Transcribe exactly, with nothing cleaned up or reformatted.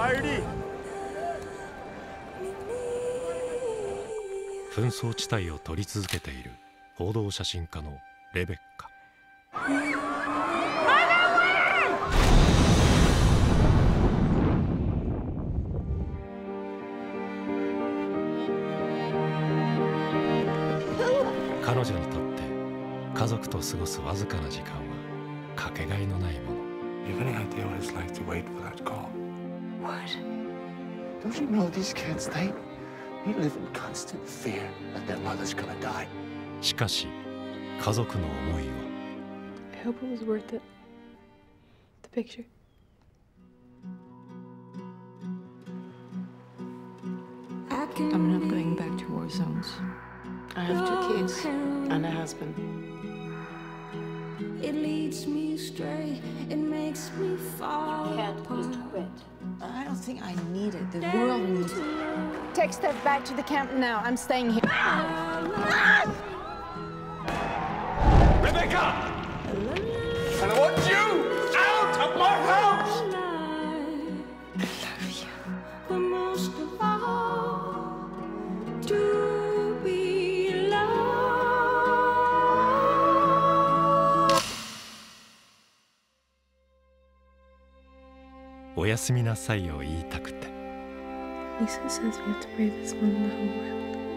紛争地帯を撮り続けている報道写真家のレベッカ。彼女にとって家族と過ごすわずかな時間はかけがえのないもの。 You have any idea what it's like to wait for that call? What? Don't you know these kids, they, they live in constant fear that their mother's gonna die. しかし家族の思いは I hope it was worth it. The picture. I'm not going back to war zones. I have two kids and a husband. It leads me astray. It makes me fall. You can't just quit. I don't think I need it. The world needs it. Take Steph back to the camp now. I'm staying here. Rebecca! And I want you out of my house! I love you. But most of all, to be loved. おやすみなさいを言いたくて。 Lisa says we have to pray this one in the whole world.